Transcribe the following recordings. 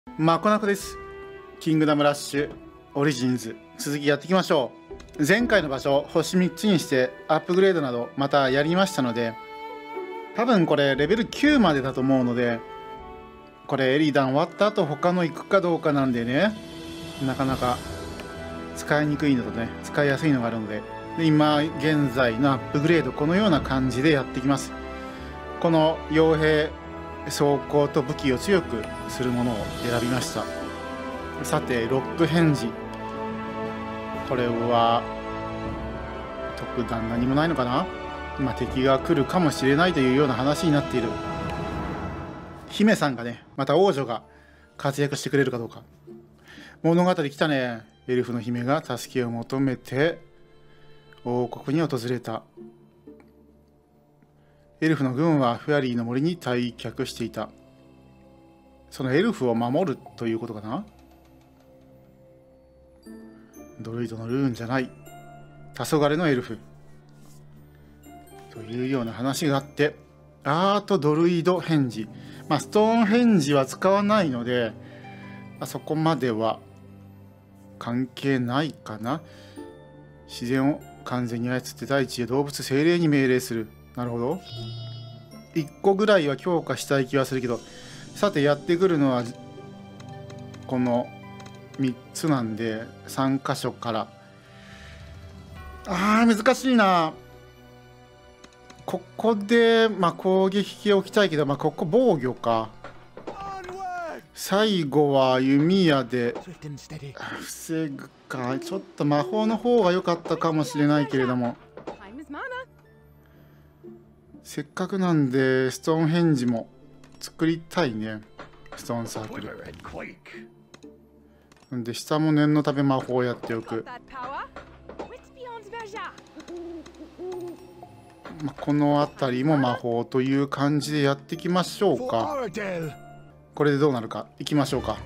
まこなこです。キングダムラッシュオリジンズ続きやっていきましょう。前回の場所星3つにしてアップグレードなどまたやりましたので、多分これレベル9までだと思うので、これエリダン終わった後他の行くかどうかなんでね、なかなか使いにくいのとね使いやすいのがあるので、今現在のアップグレードこのような感じでやっていきます。この傭兵装甲と武器を強くするものを選びました。さてロック返事、これは特段何もないのかな。敵が来るかもしれないというような話になっている。姫さんがね、また王女が活躍してくれるかどうか。物語来たね。エルフの姫が助けを求めて王国に訪れた。エルフの軍はフェアリーの森に退却していた。そのエルフを守るということかな。ドルイドのルーンじゃない、黄昏のエルフというような話があって、アートドルイド返事、ストーン返事は使わないので、そこまでは関係ないかな。自然を完全に操って大地や動物精霊に命令する。なるほど。1個ぐらいは強化したい気はするけど、さてやってくるのはこの3つなんで3箇所から。難しいな。ここで攻撃を置きたいけど、ここ防御か。最後は弓矢で防ぐか。ちょっと魔法の方が良かったかもしれないけれども、せっかくなんでストーンヘンジも作りたいね。ストーンサークルで、下も念のため魔法をやっておく。この辺りも魔法という感じでやっていきましょうか。これでどうなるかいきましょうか。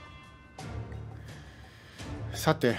さて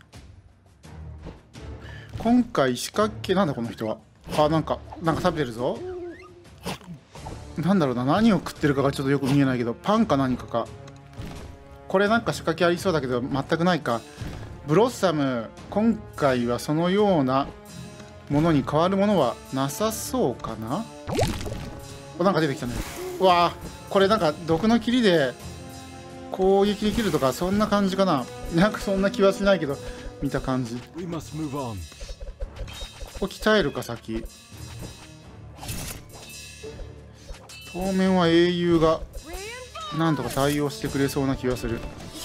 今回仕掛け、なんだこの人は。なんか食べてるぞ。なんだろうな、何を食ってるかがちょっとよく見えないけど、パンか何かか。これなんか仕掛けありそうだけど全くないか。ブロッサム、今回はそのようなものに変わるものはなさそうかな。なんか出てきたね。これなんか毒の霧で攻撃できるとかそんな感じかな。なんかそんな気はしないけど、見た感じ。ここ鍛えるか先。当面は英雄がなんとか対応してくれそうな気がする。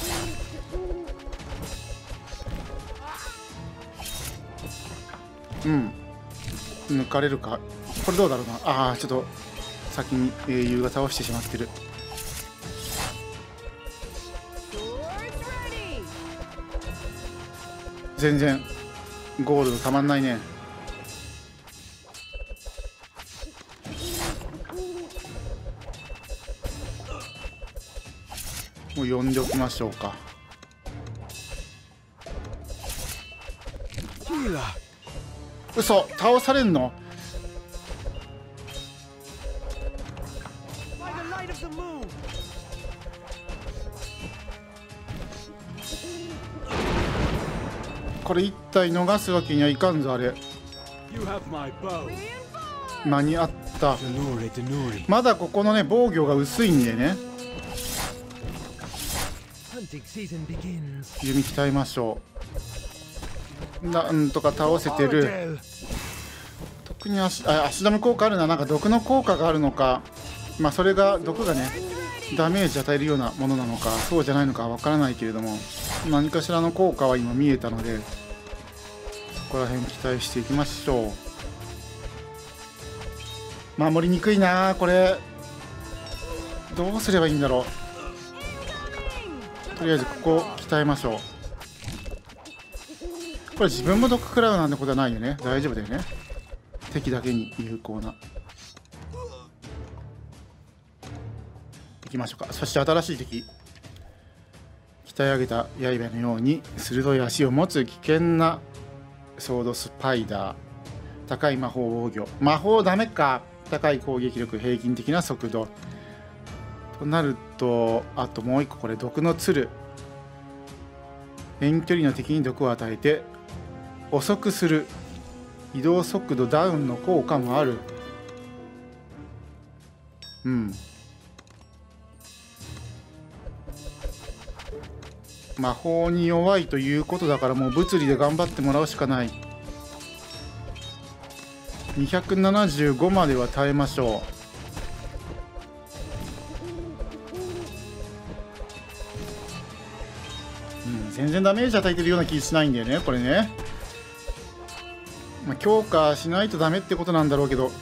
抜かれるか。これどうだろうな。ちょっと先に英雄が倒してしまってる。全然ゴールドたまんないね。もう呼んでおきましょうか。嘘、倒されんの。これ一体逃すわけにはいかんぞ。あれ間に合った。まだここのね防御が薄いんでね、弓鍛えましょう。なんとか倒せてる。特に足ダメ効果あるな。なんか毒の効果があるのか、それが毒がねダメージ与えるようなものなのかそうじゃないのかわからないけれども、何かしらの効果は今見えたので、そこら辺期待していきましょう。守りにくいなこれ。どうすればいいんだろう。とりあえずここ鍛えましょう。これ自分も毒食らうなんてことはないよね。大丈夫だよね。敵だけに有効な。いきましょうか。そして新しい敵、鍛え上げた刃のように鋭い足を持つ危険なソードスパイダー。高い魔法防御。魔法ダメか。高い攻撃力、平均的な速度。 となるとあともう一個これ毒の鶴。遠距離の敵に毒を与えて遅くする。移動速度ダウンの効果もある。うん。魔法に弱いということだからもう物理で頑張ってもらうしかない。275までは耐えましょう。うん、全然ダメージ与えてるような気しないんだよねこれね。まあ、強化しないとダメってことなんだろうけど。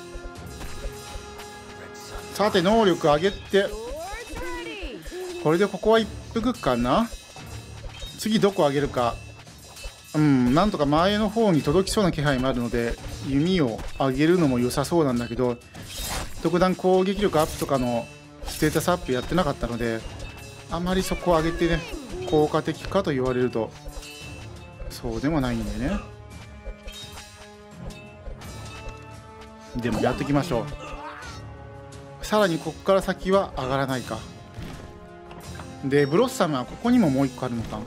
さて能力上げて、これでここは一服かな。次どこ上げるか。なんとか前の方に届きそうな気配もあるので弓を上げるのも良さそうなんだけど、特段攻撃力アップとかのステータスアップやってなかったので、あまりそこを上げてね効果的かと言われるとそうでもないんだよね。でもやっていきましょう。さらにここから先は上がらないか。でブロッサムはここにももう一個あるのか。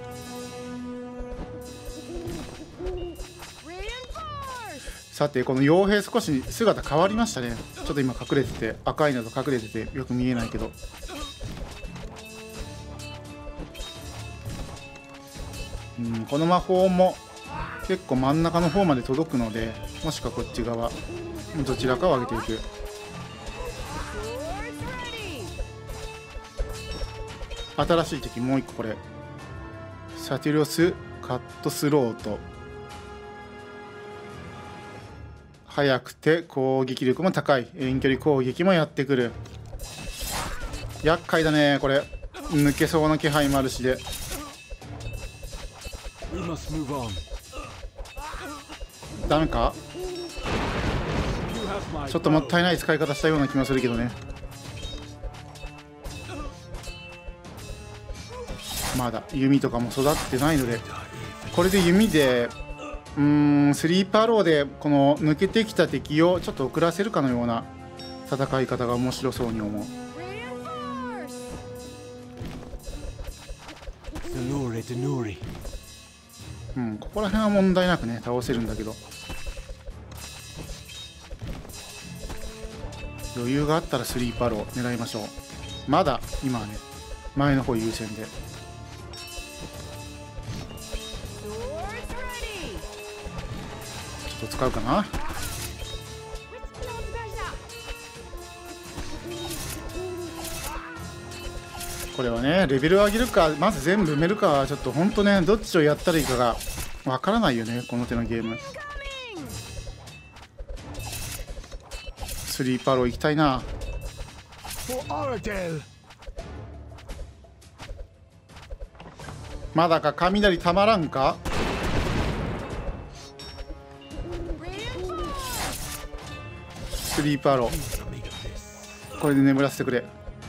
さてこの傭兵少し姿変わりましたね。ちょっと今隠れてて赤いのと隠れててよく見えないけど、この魔法も結構真ん中の方まで届くので、もしくはこっち側どちらかを上げていく。新しい敵もう一個これサティロスカットスロート。速くて攻撃力も高い。遠距離攻撃もやってくる。厄介だねこれ。抜けそうな気配もあるしで。ダメか。ちょっともったいない使い方したような気もするけどね。まだ弓とかも育ってないので、これで弓でスリーパーローでこの抜けてきた敵をちょっと遅らせるかのような戦い方が面白そうに思う。ここら辺は問題なくね倒せるんだけど、余裕があったらスリーパーロー狙いましょう。まだ今はね前の方優先で。ちょっと使うかな。これはねレベルを上げるかまず全部埋めるかはちょっとほんとねどっちをやったらいいかがわからないよねこの手のゲーム。スリーパロー行きたいな。まだか雷たまらんか。スリーパローこれで眠らせてくれ。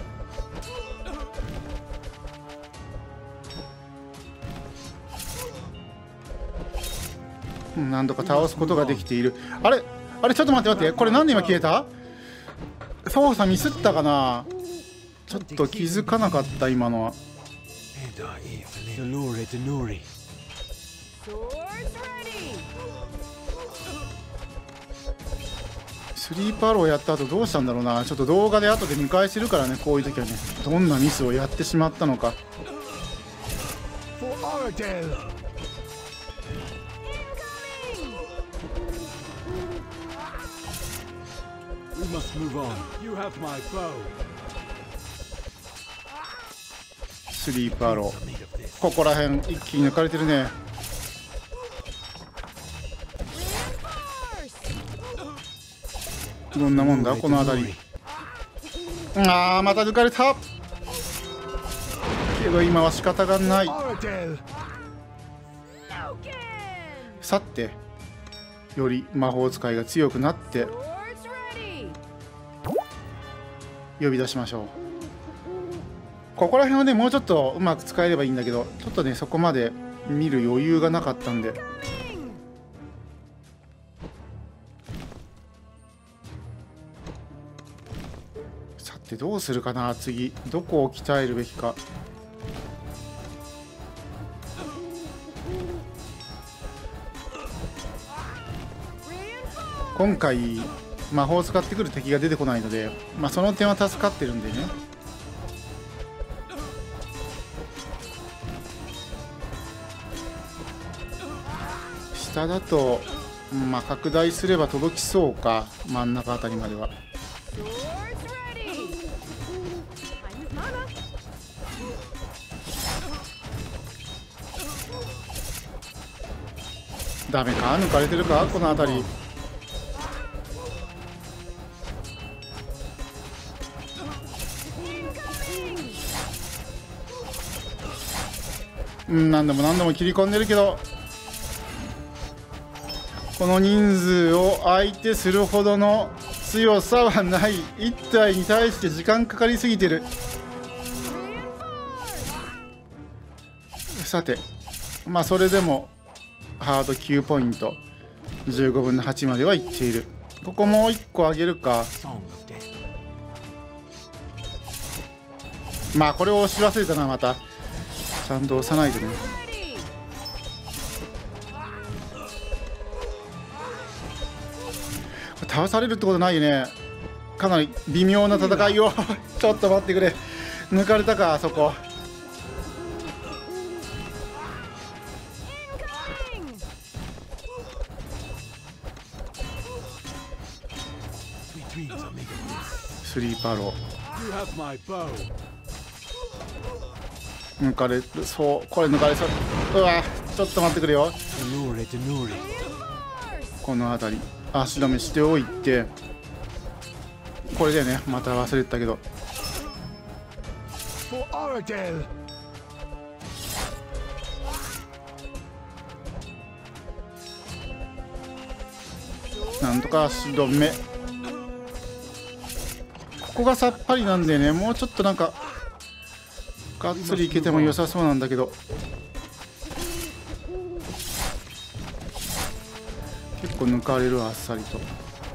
何度か倒すことができている。あれちょっと待って待って、これなんで今消えた。操作ミスったかな。ちょっと気づかなかった今のは。スリーパローやった後どうしたんだろうな。ちょっと動画で後で見返せるからね、こういう時はねどんなミスをやってしまったのか。スリーパローここら辺一気に抜かれてるね。どんなもんだこの辺り。また抜かれたけど今は仕方がない。さてより魔法使いが強くなって呼び出しましょう。ここら辺はねもうちょっとうまく使えればいいんだけど、ちょっとねそこまで見る余裕がなかったんで。さてどうするかな。次どこを鍛えるべきか。今回魔法を使ってくる敵が出てこないので、その点は助かってるんでね。下だと拡大すれば届きそうか、真ん中あたりまでは。ダメか、抜かれてるかこのあたり。何度も何度も切り込んでるけど、この人数を相手するほどの強さはない。1体に対して時間かかりすぎてる。さてそれでもハード9ポイント、15分の8まではいっている。ここもう1個上げるか。これを押し忘れたな。またちゃんと押さないとね。倒されるってことないよね。かなり微妙な戦いをちょっと待ってくれ。抜かれたか、あそこ。スリーパロー抜かれる。そう、これ抜かれそう。うわ、ちょっと待ってくれよ。この辺り足止めしておいて、これだよね。また忘れてたけど、なんとか足止め。ここがさっぱりなんでね、もうちょっとなんかがっつりいけても良さそうなんだけど、結構抜かれる、あっさりと。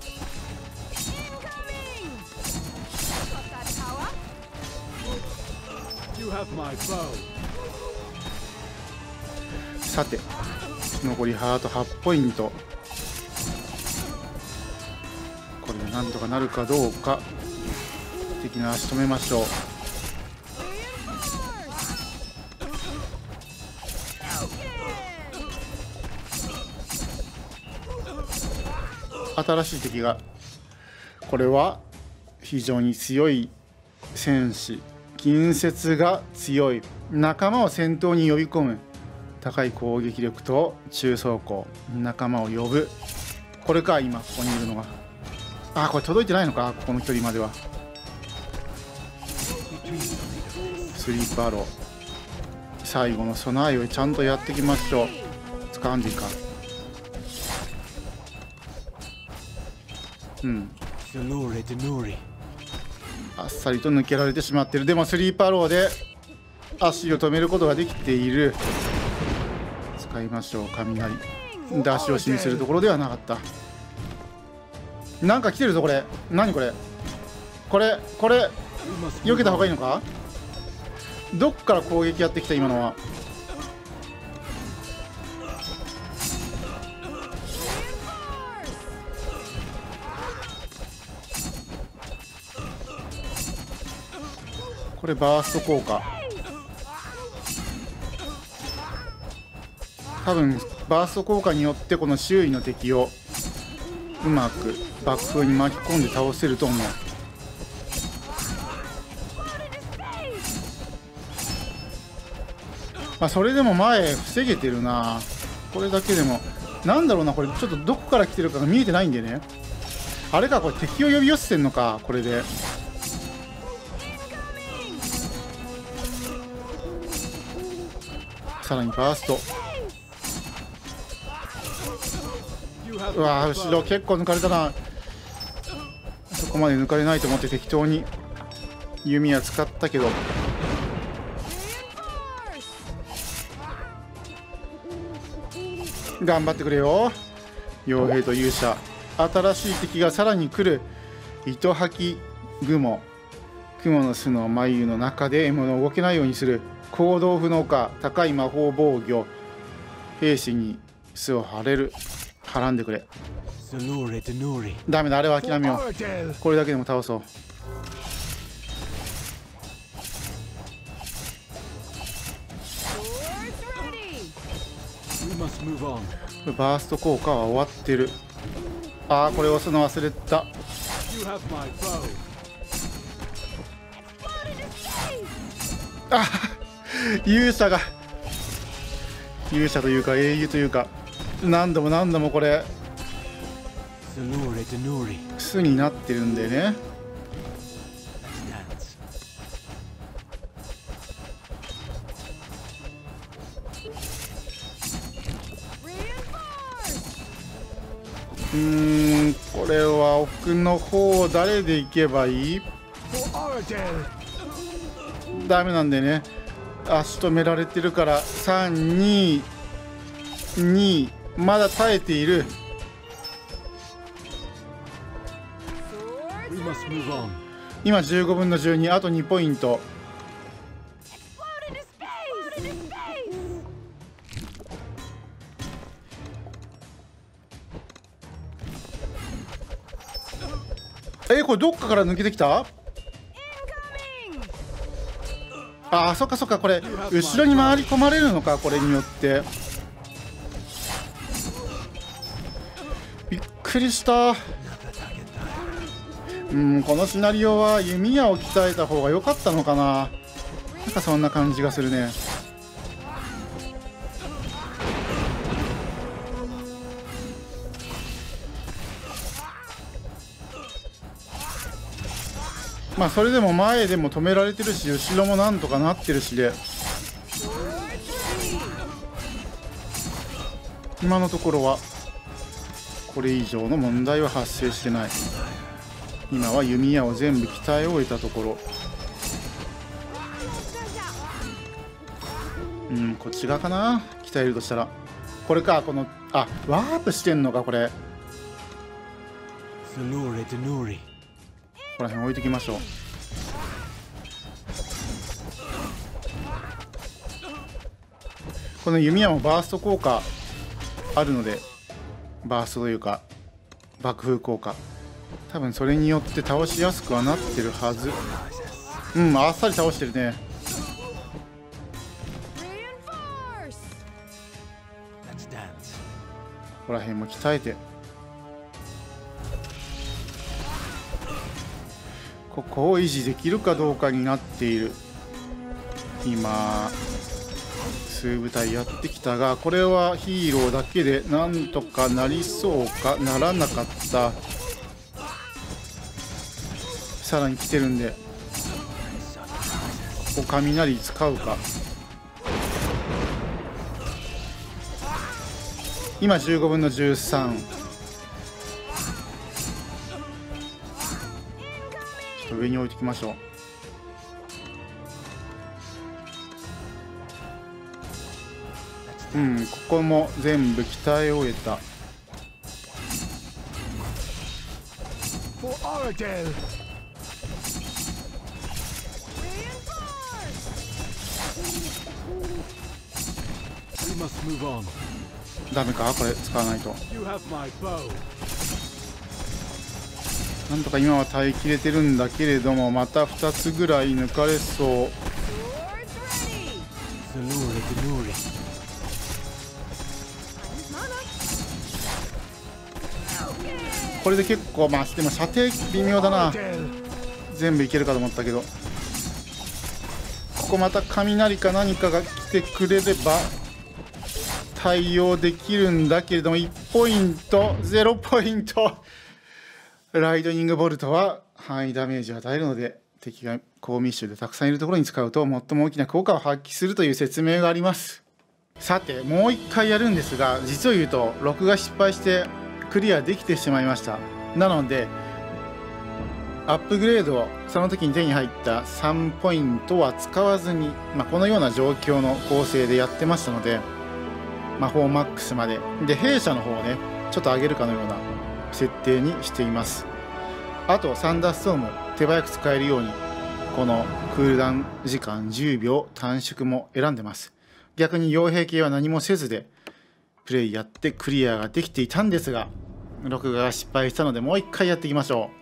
さて残りハート8ポイント。これでなんとかなるかどうか。敵の足止めましょう。新しい敵が、これは非常に強い戦士。近接が強い。仲間を戦闘に呼び込む。高い攻撃力と中走行。仲間を呼ぶ。これか、今ここにいるのが。これ届いてないのか、ここの距離までは。スリーパロー、最後の備えをちゃんとやっていきましょう。使わんでいいか。あっさりと抜けられてしまってる。でもスリーパローで足を止めることができている。使いましょう。雷で足を死にするところではなかった。なんか来てるぞこれ。何これ。これ避けた方がいいのか。どっから攻撃やってきた今のは。これバースト効果。多分バースト効果によってこの周囲の敵をうまく爆風に巻き込んで倒せると思う。それでも前防げてるな。これだけでもなんだろうな。これちょっとどこから来てるかが見えてないんでね。あれか、これ敵を呼び寄せてんのか、これで。さらにバースト。うわ、後ろ結構抜かれたな。そこまで抜かれないと思って適当に弓は使ったけど、頑張ってくれよ傭兵と勇者。新しい敵がさらに来る。糸吐き雲。 雲の巣の眉の中で獲物を動けないようにする。行動不能か。高い魔法防御。兵士に巣を張れる。はらんでくれ。ダメだ、あれは諦めよう。これだけでも倒そう。バースト効果は終わってる。ああ、これ押すの忘れた。あ勇者が、勇者というか英雄というか、何度も何度もこれ巣になってるんでね。これは奥の方誰で行けばいい？ダメなんでね。足止められてるから3、2、2、まだ耐えている。今15分の12、あと2ポイント。これどっかから抜けてきた？あ、そっかそっか、これ後ろに回り込まれるのか、これによって。びっくりした。このシナリオは弓矢を鍛えた方が良かったのかな。なんかそんな感じがするね。まあそれでも前でも止められてるし、後ろもなんとかなってるしで、今のところはこれ以上の問題は発生してない。今は弓矢を全部鍛え終えたところ。こっち側かな、鍛えるとしたら。これか、この、あ、ワープしてんのか、これ。ここら辺置いてきましょう。この弓矢もバースト効果あるので、バーストというか爆風効果、多分それによって倒しやすくはなってるはず。あっさり倒してるね。ここら辺も鍛えて、ここを維持できるかどうかになっている。今数部隊やってきたが、これはヒーローだけでなんとかなりそうか。ならなかった。さらに来てるんで、ここ雷使うか。今15分の13。上に置いてきましょう。ここも全部鍛え終えた。ダメか、これ使わないと。なんとか今は耐えきれてるんだけれども、また2つぐらい抜かれそう。これで結構、まあでも射程微妙だな。全部いけるかと思ったけど、ここまた雷か何かが来てくれれば対応できるんだけれども、1ポイント0ポイント。ライトニングボルトは範囲ダメージを与えるので、敵が高密集でたくさんいるところに使うと最も大きな効果を発揮するという説明があります。さてもう1回やるんですが、実を言うと録画失敗してクリアできてしまいました。なのでアップグレードをその時に手に入った3ポイントは使わずに、このような状況の構成でやってましたので、魔法マックスまでで弊社の方をねちょっと上げるかのような設定にしています。あとサンダーストーム手早く使えるようにこのクールダウン時間10秒短縮も選んでます。逆に傭兵系は何もせずでプレイやってクリアができていたんですが、録画が失敗したのでもう一回やっていきましょ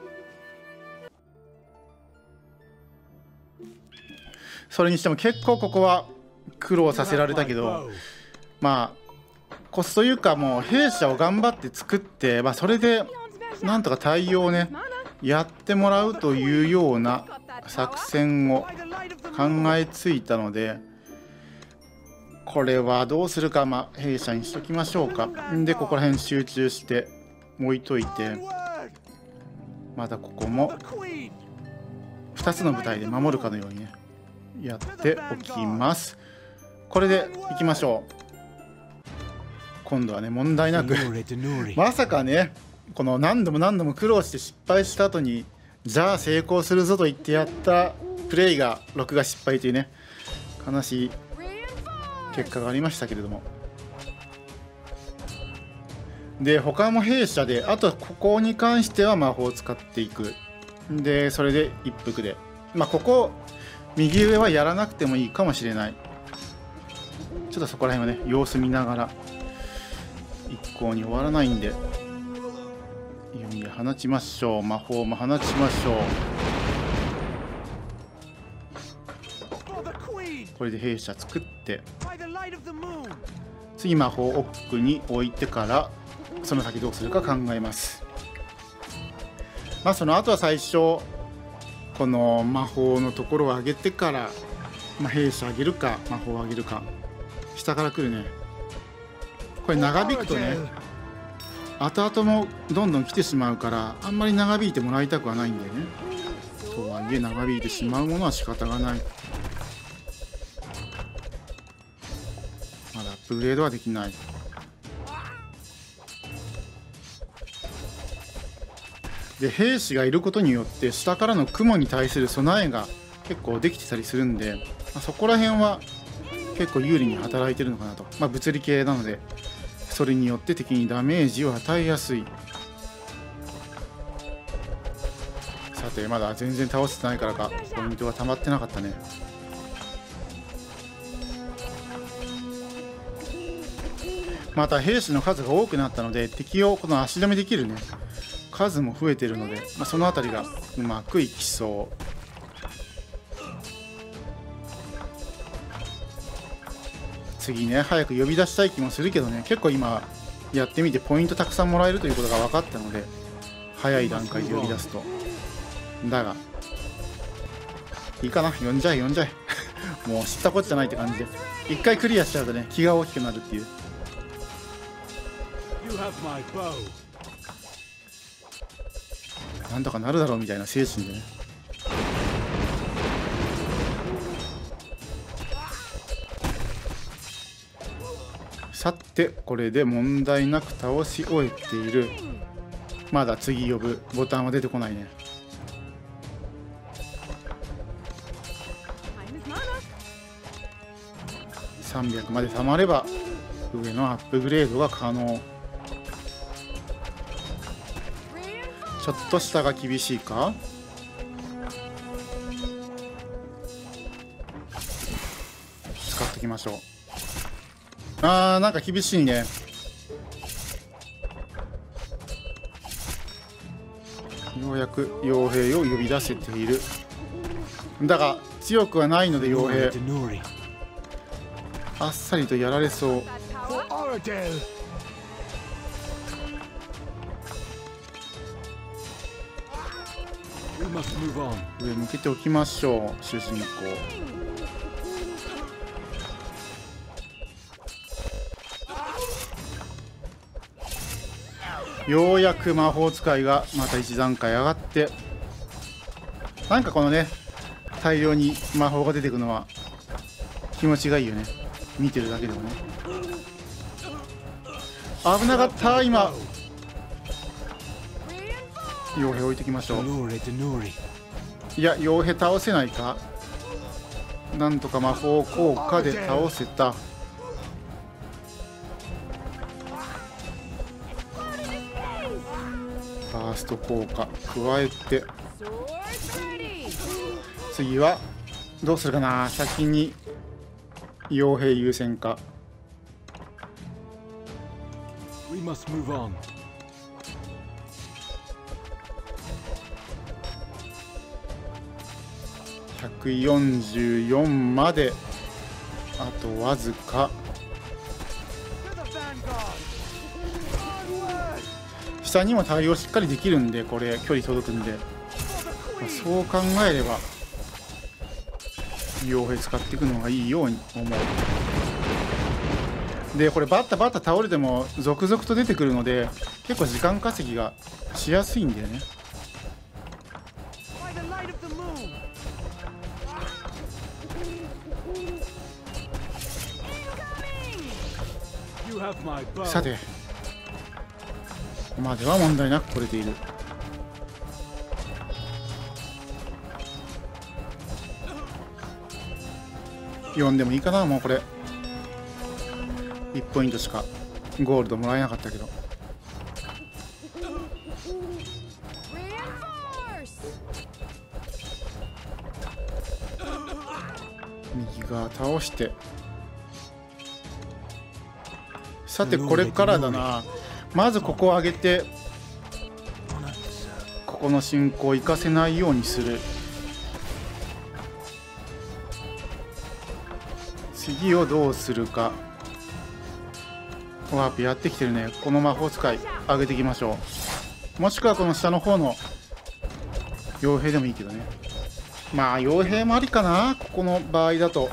う。それにしても結構ここは苦労させられたけど、まあコスというかもう兵舎を頑張って作って、それでなんとか対応をねやってもらうというような作戦を考えついたので、これはどうするか、弊社にしときましょうか。でここら辺集中して置いといて、またここも2つの部隊で守るかのようにねやっておきます。これでいきましょう。今度はね問題なくまさかねこの何度も苦労して失敗した後にじゃあ成功するぞと言ってやったプレイが録画失敗というね悲しい結果がありましたけれども、で他も弊社で、あとここに関しては魔法を使っていく。でそれで一服でここ右上はやらなくてもいいかもしれない。ちょっとそこら辺はね様子見ながら、一向に終わらないんで弓矢放ちましょう。魔法も放ちましょう。これで弊社作って次魔法を奥に置いてからその先どうするか考えます。その後は最初この魔法のところを上げてから、兵士上げるか魔法を上げるか。下から来るね。これ長引くとね後々もどんどん来てしまうから、あんまり長引いてもらいたくはないんだよね。とはいえ長引いてしまうものは仕方がない。まだアップグレードはできない。で兵士がいることによって下からの雲に対する備えが結構できてたりするんで、そこら辺は結構有利に働いてるのかなと。物理系なのでそれによって敵にダメージを与えやすい。さてまだ全然倒せてないからかポイントが溜まってなかったね。また兵士の数が多くなったので敵をこの足止めできるね数も増えているので、その辺りがうまくいきそう。次ね早く呼び出したい気もするけどね、結構今やってみてポイントたくさんもらえるということが分かったので早い段階で呼び出すと。だがいいかな、呼んじゃえもう知ったこっちゃないって感じで一回クリアしちゃうとね気が大きくなるっていう。なんとかなるだろうみたいな精神でね。さてこれで問題なく倒し終えている。まだ次呼ぶボタンは出てこないね。300まで貯まれば上のアップグレードが可能。ちょっと下が厳しいか。使っておきましょう。なんか厳しいね。ようやく傭兵を呼び出せている。だが強くはないので傭兵あっさりとやられそう。上向けておきましょう。主人公ようやく魔法使いがまた一段階上がって、なんかこのね大量に魔法が出てくるのは気持ちがいいよね。見てるだけでもね。危なかった今。傭兵置いてきましょう。いや傭兵倒せないか。なんとか魔法効果で倒せた。ファースト効果加えて次はどうするかな。先に傭兵優先か。 We must move on. 144まであとわずか。下にも対応しっかりできるんで、これ距離届くんで、そう考えれば傭兵使っていくのがいいように思う。でこれバッタバッタ倒れても続々と出てくるので、結構時間稼ぎがしやすいんだよね。さて、ここまでは問題なく取れている。4でもいいかな。もうこれ1ポイントしかゴールドもらえなかったけど。右側倒して、さてこれからだな。まずここを上げて、ここの進行を生かせないようにする。次をどうするか。ワープやってきてるね。この魔法使い上げていきましょう。もしくはこの下の方の傭兵でもいいけどね。まあ傭兵もありかな、ここの場合だと。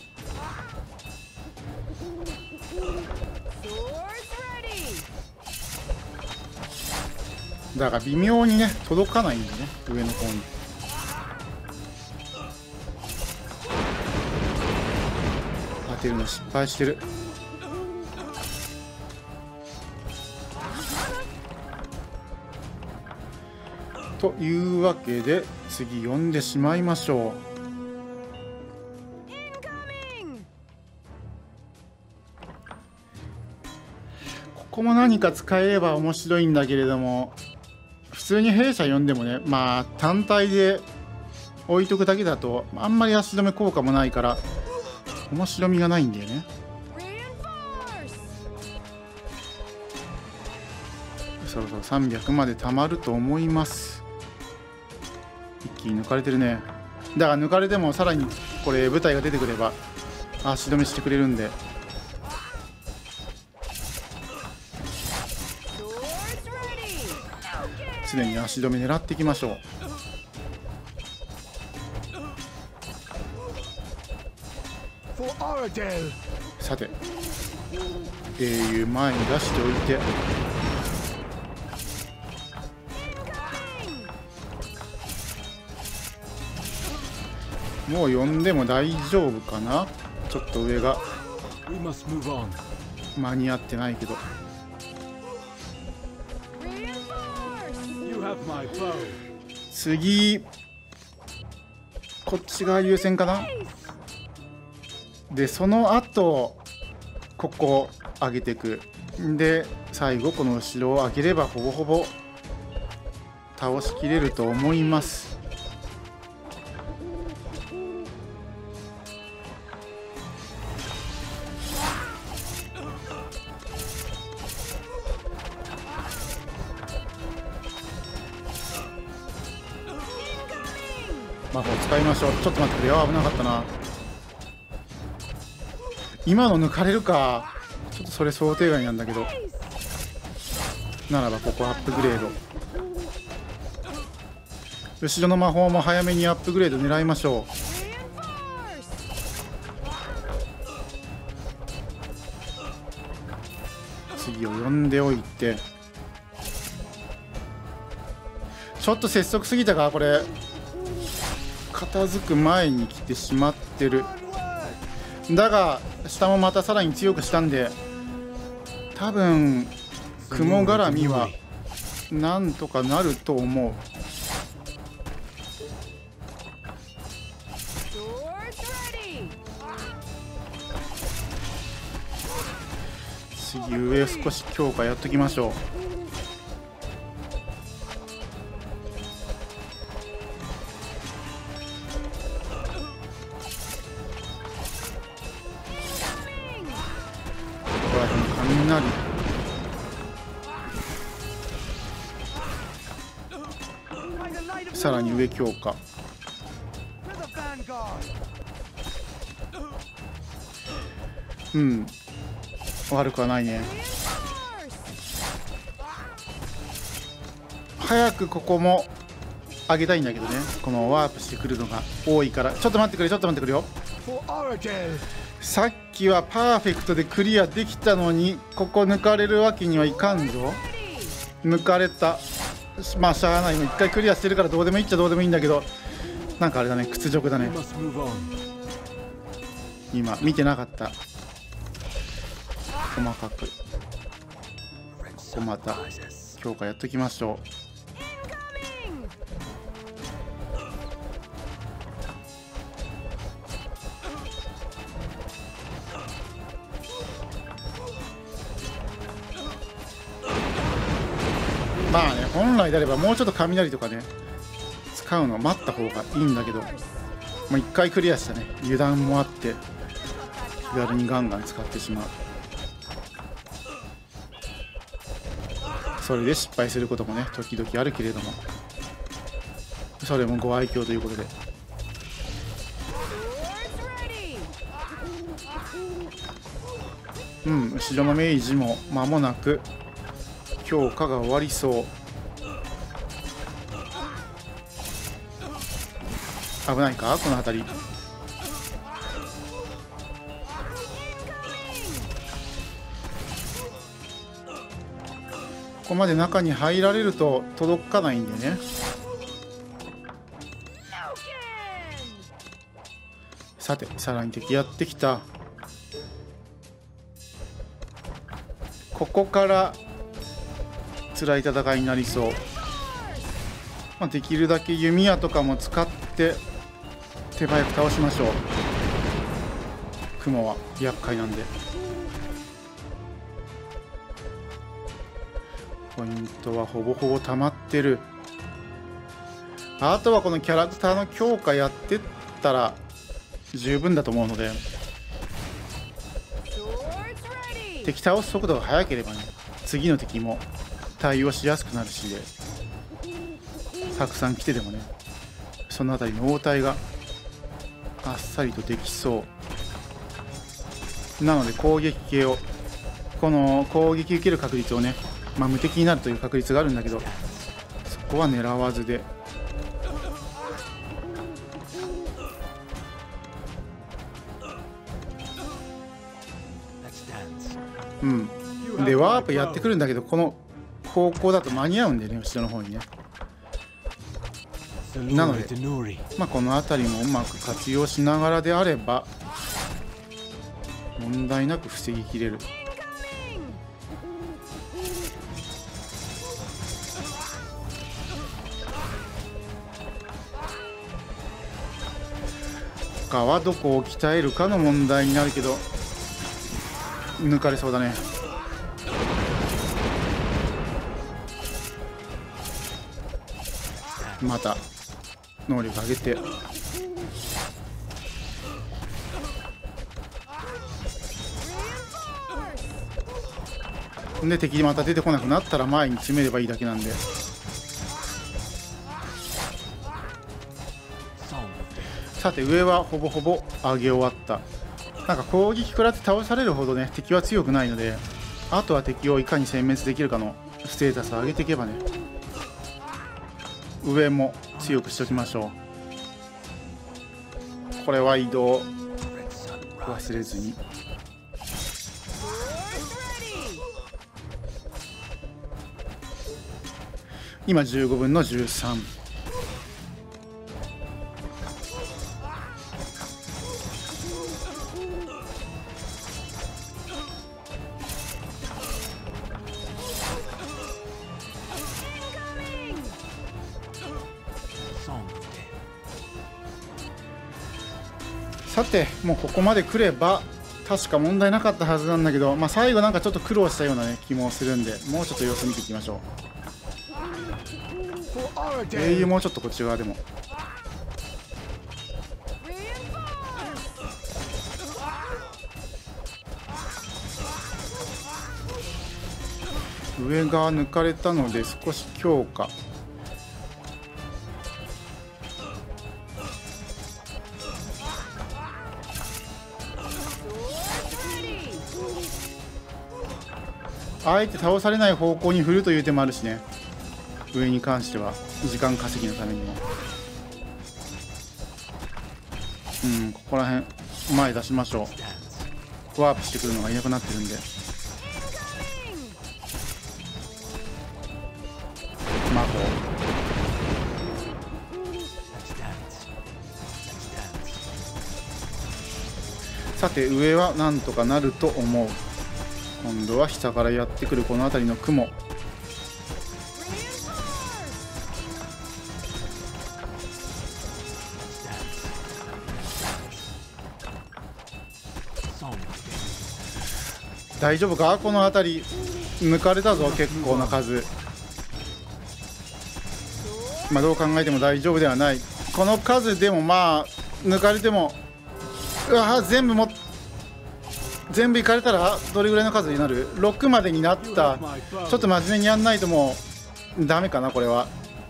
だから微妙にね届かないんでね、上の方に。当てるの失敗してる。というわけで次呼んでしまいましょう。ここも何か使えれば面白いんだけれども、普通に兵舎呼んでもね、まあ単体で置いとくだけだとあんまり足止め効果もないから面白みがないんだよね。そろそろ300までたまると思います。一気に抜かれてるね。だから抜かれてもさらにこれ部隊が出てくれば足止めしてくれるんで。常に足止め狙っていきましょう。さて英雄前に出しておいて、もう呼んでも大丈夫かな。ちょっと上が間に合ってないけど。次こっちが優先かな。でその後ここ上げていく。で最後この後ろを上げればほぼほぼ倒しきれると思います。魔法使いましょう。ちょっと待ってくれよ、危なかったな。今の抜かれるか。ちょっとそれ想定外なんだけど、ならばここアップグレード。後ろの魔法も早めにアップグレード狙いましょう。次を呼んでおいて、ちょっと拙速すぎたかこれ。片付く前に来てしまってる。だが下もまたさらに強くしたんで、多分雲絡みはなんとかなると思う。次上少し強化やっときましょう。 雷。さらに上強化。うん、悪くはないね。早くここも上げたいんだけどね。このワープしてくるのが多いから。ちょっと待ってくれ、ちょっと待ってくれよ。さっきはパーフェクトでクリアできたのに、ここ抜かれるわけにはいかんぞ。抜かれた。まあしゃあない。一回クリアしてるからどうでもいいっちゃどうでもいいんだけど、なんかあれだね、屈辱だね。今見てなかった。細かく。ここまた強化やっときましょう。まあね、本来であればもうちょっと雷とかね使うのを待った方がいいんだけど、もう一回クリアしたね、油断もあって気軽にガンガン使ってしまう。それで失敗することもね時々あるけれども、それもご愛嬌ということで。うん、後ろの明治も間もなく強化が終わりそう。危ないかこの辺り。ここまで中に入られると届かないんでね。さてさらに敵やってきた。ここから辛い戦いになりそう。まあ、できるだけ弓矢とかも使って手早く倒しましょう。雲は厄介なんで。ポイントはほぼほぼ溜まってる。あとはこのキャラクターの強化やってったら十分だと思うので、敵倒す速度が速ければね次の敵も対応しやすくなるしで、たくさん来てでもねその辺りの応対があっさりとできそう。なので攻撃系を、この攻撃受ける確率をね、まあ、無敵になるという確率があるんだけど、そこは狙わずで。うん、でワープやってくるんだけど、この方向だと間に合うんでね、後ろの方にね。なので、まあ、この辺りもうまく活用しながらであれば問題なく防ぎきれる。他はどこを鍛えるかの問題になるけど、抜かれそうだね。また能力上げて、で敵また出てこなくなったら前に詰めればいいだけなんで。さて上はほぼほぼ上げ終わった。なんか攻撃食らって倒されるほどね敵は強くないので、あとは敵をいかに殲滅できるかのステータスを上げていけばね、上も強くしておきましょう。これは移動忘れずに。今15分の13。さてもうここまで来れば確か問題なかったはずなんだけど、まあ、最後なんかちょっと苦労したような、ね、気もするんで、もうちょっと様子見ていきましょう。英雄もうちょっとこっち側でも。 上が抜かれたので少し強化。あえて倒されない方向に振るという手もあるしね。上に関しては時間稼ぎのためにも。ここら辺前出しましょう。ワープしてくるのがいなくなってるんで。魔法。さて上はなんとかなると思う。今度は下からやってくるこの辺りの雲。大丈夫か、この辺り抜かれたぞ、結構な数。まあどう考えても大丈夫ではない。この数でもまあ抜かれても、うわ全部いかれたらどれぐらいの数になる？ 6 までになった。ちょっと真面目にやんないともうダメかな、これは。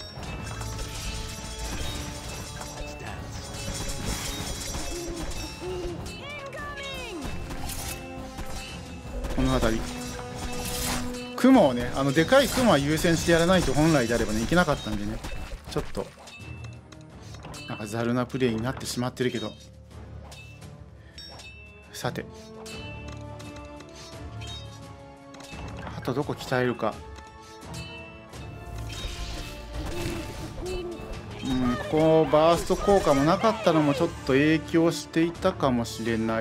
この辺り雲をね、でかい雲は優先してやらないと本来であればねいけなかったんでね、ちょっとなんかざるなプレイになってしまってるけど。さてあとどこ鍛えるか。ここバースト効果もなかったのもちょっと影響していたかもしれない。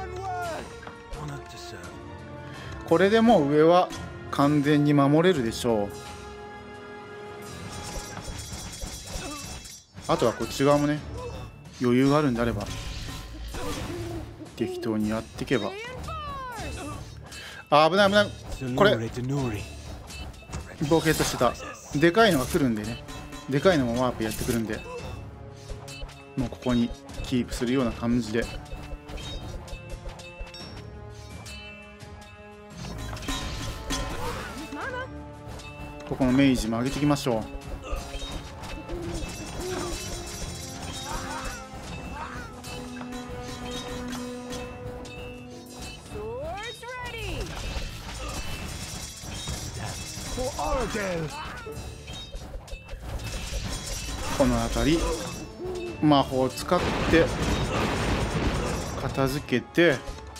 これでもう上は完全に守れるでしょう。あとはこっち側もね余裕があるんであれば適当にやっていけば。あ、危ない危ない。これボケっとしてた。でかいのが来るんでね、でかいのもワープやってくるんで、もうここにキープするような感じで。ここのメイジも上げていきましょう。この辺り魔法を使って片付けて、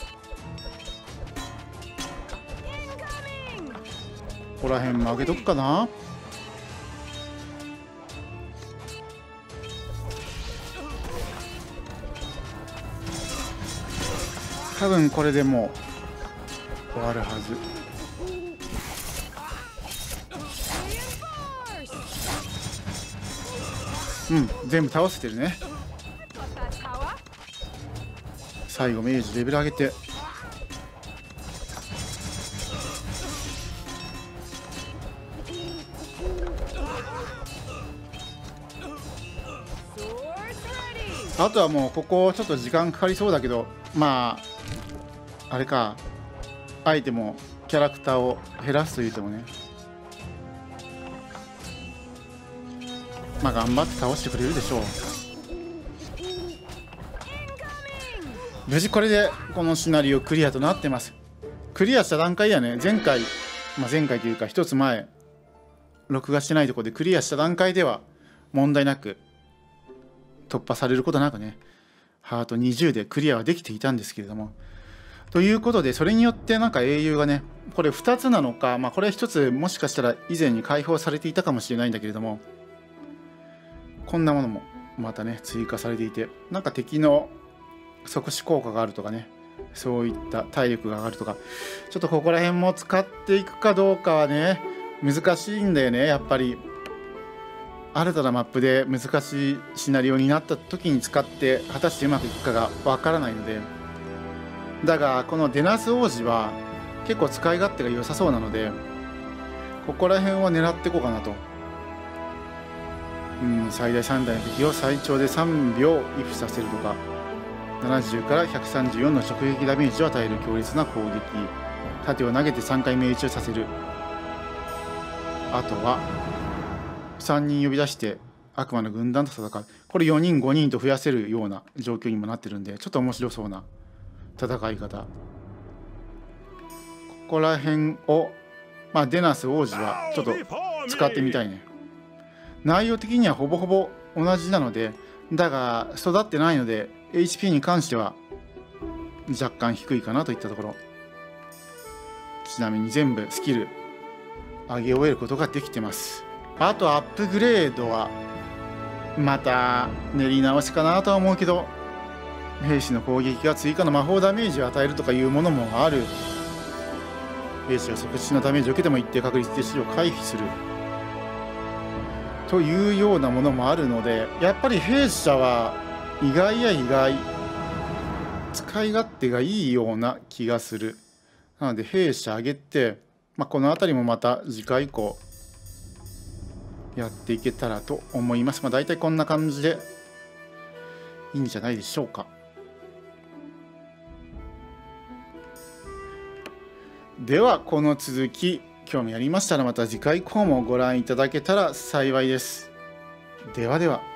ここら辺も上げとくかな。多分これでもう終わるはず。全部倒せてるね。最後明治レベル上げて、あとはもうここちょっと時間かかりそうだけど、まああれか、アイテムをキャラクターを減らすというてもね、まあ頑張って倒してくれるでしょう。無事これでこのシナリオクリアとなってます。クリアした段階やね、前回というか一つ前録画してないところでクリアした段階では問題なく突破されることなくね、ハート20でクリアはできていたんですけれども、ということでそれによってなんか英雄がね、これ2つなのか、これ1つもしかしたら以前に解放されていたかもしれないんだけれども、こんなものもまたね追加されていて、なんか敵の即死効果があるとかね、そういった体力が上がるとか、ちょっとここら辺も使っていくかどうかはね難しいんだよね。やっぱり新たなマップで難しいシナリオになった時に使って果たしてうまくいくかがわからないので、だがこのデナス王子は結構使い勝手が良さそうなので、ここら辺は狙っていこうかなと。最大3台の敵を最長で3秒イフさせるとか、70から134の直撃ダメージを与える強烈な攻撃、盾を投げて3回命中させる、 あとは3人呼び出して悪魔の軍団と戦う。これ4人5人と増やせるような状況にもなってるんで、ちょっと面白そうな戦い方。ここら辺を、デナス王子はちょっと使ってみたいね。内容的にはほぼほぼ同じなので、だが育ってないので HP に関しては若干低いかなといったところ。ちなみに全部スキル上げ終えることができてます。あとアップグレードはまた練り直しかなとは思うけど、兵士の攻撃が追加の魔法ダメージを与えるとかいうものもある。兵士が即死のダメージを受けても一定確率で死を回避するというようなものもあるので、やっぱり弊社は意外や意外、使い勝手がいいような気がする。なので弊社上げて、この辺りもまた次回以降やっていけたらと思います。大体こんな感じでいいんじゃないでしょうか。ではこの続き興味ありましたらまた次回以降もご覧いただけたら幸いです。ではでは。